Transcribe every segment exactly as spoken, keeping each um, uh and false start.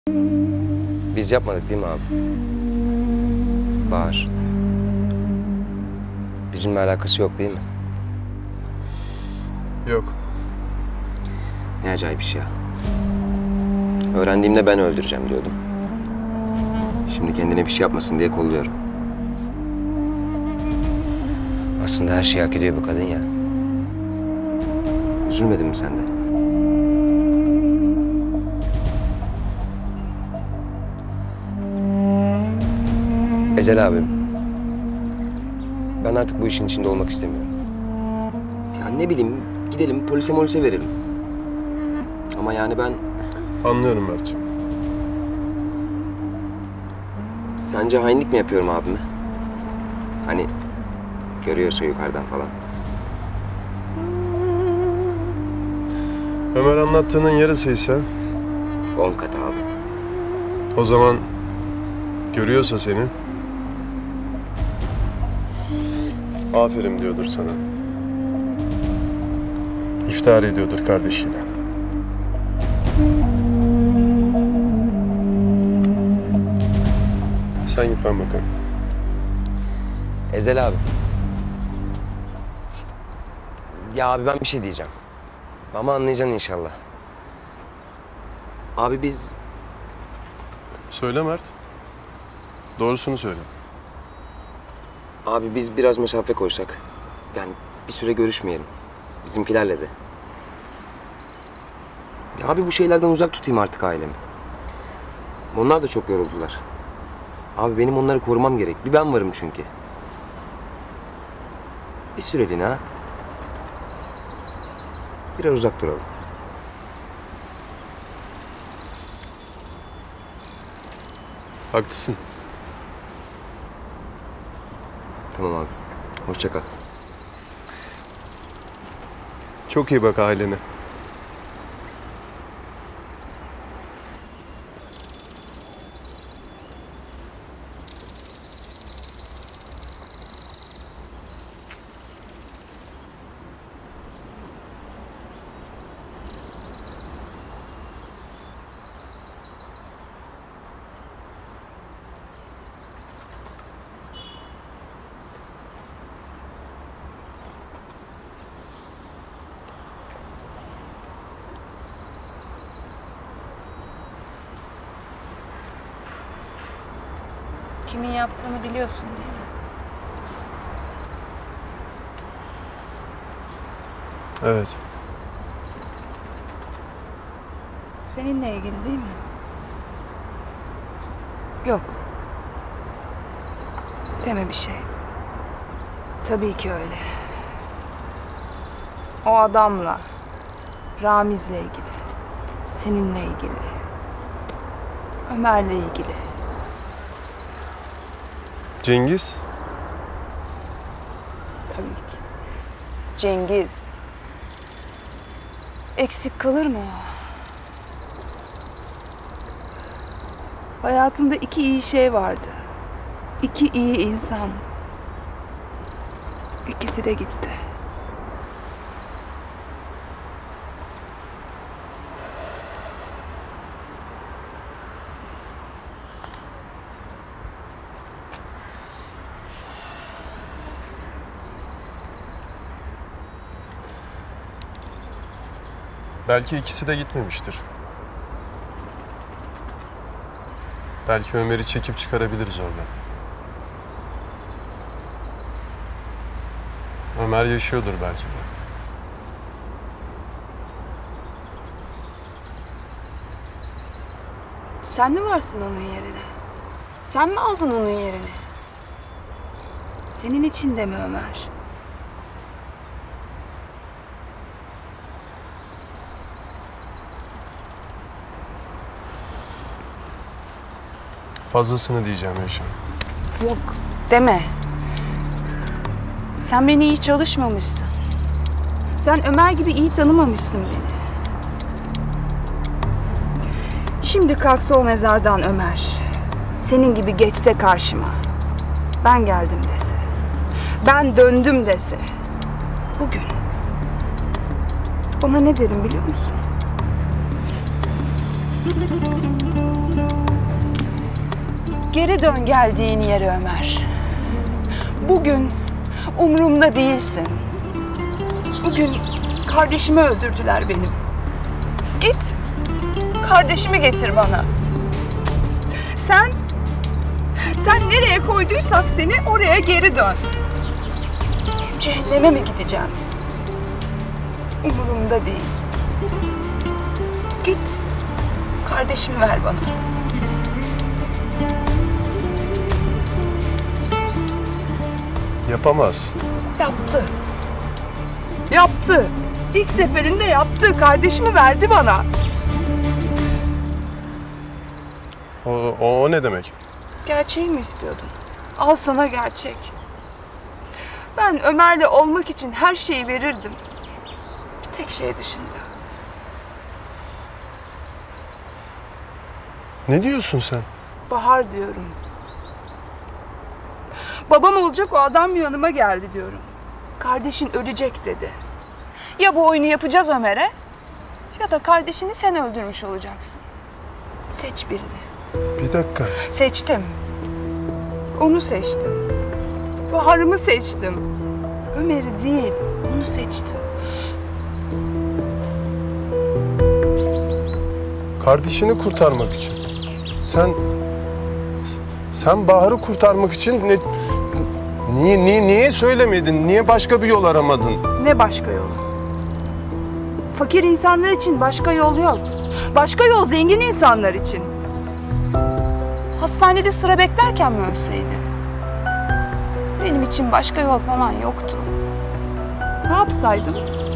Biz yapmadık değil mi abi? Bahar. Bizimle alakası yok değil mi? Yok. Ne acayip iş ya. Öğrendiğimde ben öldüreceğim diyordum. Şimdi kendine bir şey yapmasın diye kolluyorum. Aslında her şeyi hak ediyor bu kadın ya. Üzülmedin mi sen de? Ezel abi. Ben artık bu işin içinde olmak istemiyorum. Ya ne bileyim, gidelim polise molise verelim. Ama yani ben... Anlıyorum Mert'ciğim. Sence hainlik mi yapıyorum abime? Hani görüyorsa yukarıdan falan. Ömer anlattığının yarısıysa On kat abi. o zaman görüyorsa seni aferin diyordur sana. İftihar ediyordur kardeşiyle. Sen git ben bakalım. Ezel abi. Ya abi ben bir şey diyeceğim. Ama anlayacaksın inşallah. Abi biz... Söyle Mert. Doğrusunu söyle. Abi biz biraz mesafe koysak. Yani bir süre görüşmeyelim. Bizimkilerle de. Ya abi bu şeylerden uzak tutayım artık ailemi. Onlar da çok yoruldular. Abi benim onları korumam gerek. Bir ben varım çünkü. Bir süreliğine ha. Biraz uzak duralım. Haklısın. Tamam abi. Hoşça kal. Çok iyi bak ailene. Kimin yaptığını biliyorsun değil mi? Evet. Seninle ilgili değil mi? Yok. Deme bir şey. Tabii ki öyle. O adamla, Ramiz'le ilgili, seninle ilgili, Ömer'le ilgili. Cengiz? Tabii ki. Cengiz. Eksik kalır mı o? Hayatımda iki iyi şey vardı. İki iyi insan. İkisi de gitti. Belki ikisi de gitmemiştir. Belki Ömer'i çekip çıkarabiliriz oradan. Ömer yaşıyordur belki de. Sen mi varsın onun yerine? Sen mi aldın onun yerini? Senin için de mi Ömer? Fazlasını diyeceğim Yaşar. Yok, deme. Sen beni iyi çalışmamışsın. Sen Ömer gibi iyi tanımamışsın beni. Şimdi kalksa o mezardan Ömer, senin gibi geçse karşıma, ben geldim dese, ben döndüm dese, bugün ona ne derim biliyor musun? Geri dön geldiğin yere Ömer. Bugün umurumda değilsin. Bugün kardeşimi öldürdüler benim. Git, kardeşimi getir bana. Sen, sen nereye koyduysak seni oraya geri dön. Cehenneme mi gideceğim? Umurumda değil. Git, kardeşimi ver bana. Yapamaz. Yaptı. Yaptı. İlk seferinde yaptı. Kardeşimi verdi bana. O, o, o ne demek? Gerçeği mi istiyordun? Al sana gerçek. Ben Ömer'le olmak için her şeyi verirdim. Bir tek şey dışında. Ne diyorsun sen? Bahar diyorum. Babam olacak o adam yanıma geldi diyorum. Kardeşin ölecek dedi. Ya bu oyunu yapacağız Ömer'e ya da kardeşini sen öldürmüş olacaksın. Seç birini. Bir dakika. Seçtim. Onu seçtim. Bahar'ımı seçtim. Ömer'i değil, onu seçtim. Kardeşini kurtarmak için. Sen... Sen Bahar'ı kurtarmak için ne... Niye, niye, niye söylemedin? Niye başka bir yol aramadın? Ne başka yolu? Fakir insanlar için başka yol yok. Başka yol zengin insanlar için. Hastanede sıra beklerken mi ölseydi? Benim için başka yol falan yoktu. Ne yapsaydım?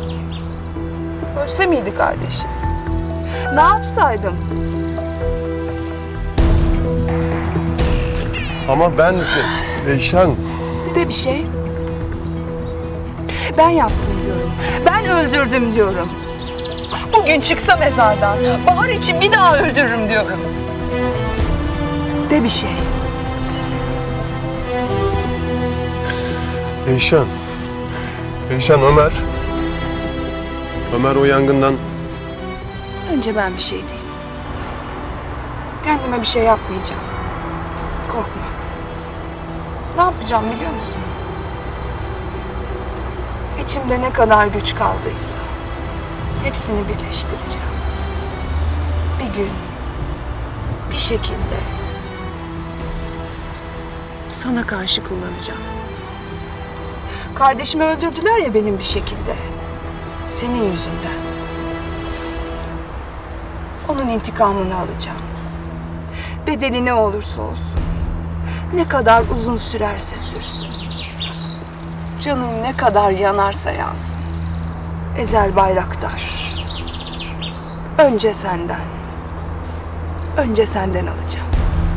Ölse miydi kardeşim? Ne yapsaydım? Ama ben... Eyşan... Bir de bir şey. Ben yaptım diyorum. Ben öldürdüm diyorum. Bugün çıksa mezardan, Bahar için bir daha öldürürüm diyorum. De bir şey. Eyşan... Eyşan, Ömer... Ömer o yangından... Önce ben bir şey diyeyim. Kendime bir şey yapmayacağım. Korkma. Ne yapacağım biliyor musun? İçimde ne kadar güç kaldıysa hepsini birleştireceğim. Bir gün, bir şekilde sana karşı kullanacağım. Kardeşimi öldürdüler ya benim bir şekilde. Senin yüzünden. Onun intikamını alacağım. Bedeli ne olursa olsun. Ne kadar uzun sürerse sürsün. Canım ne kadar yanarsa yansın. Ezel Bayraktar. Önce senden. Önce senden alacağım.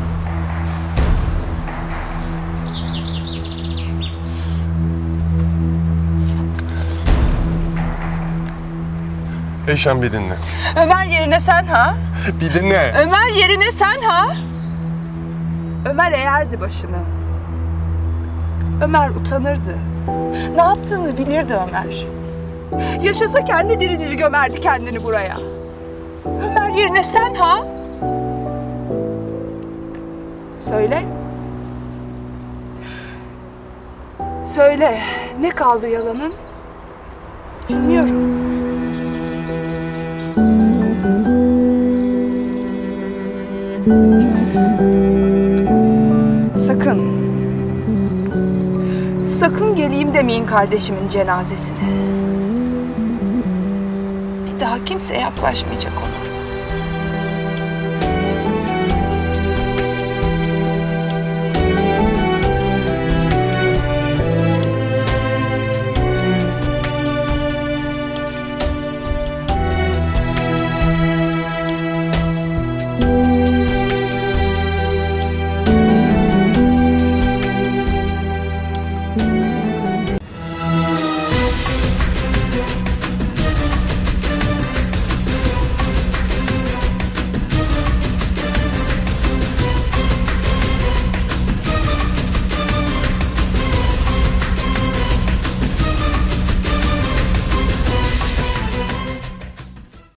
Eyşan bir dinle. Ömer yerine sen ha? Bir dinle. Ömer yerine sen ha? Ömer eğerdi başını. Ömer utanırdı. Ne yaptığını bilirdi Ömer. Yaşasa kendi diri diri gömerdi kendini buraya. Ömer yerine sen ha? Söyle. Söyle. Ne kaldı yalanın? Dinliyorum. Sakın. Sakın geleyim demeyin kardeşimin cenazesine. Bir daha kimse yaklaşmayacak ona.